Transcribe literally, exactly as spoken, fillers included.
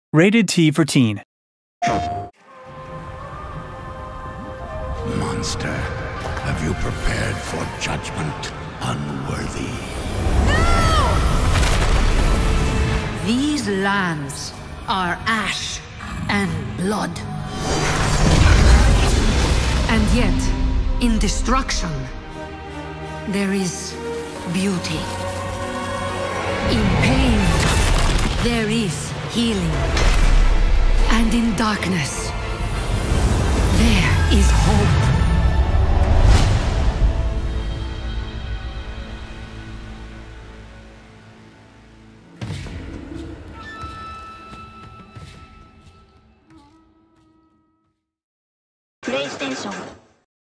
Rated T for teen. Monster, have you prepared for judgment? Unworthy. No! These lands are ash and blood. And yet, in destruction, there is beauty. In pain, there is healing. And in darkness, there is hope. PlayStation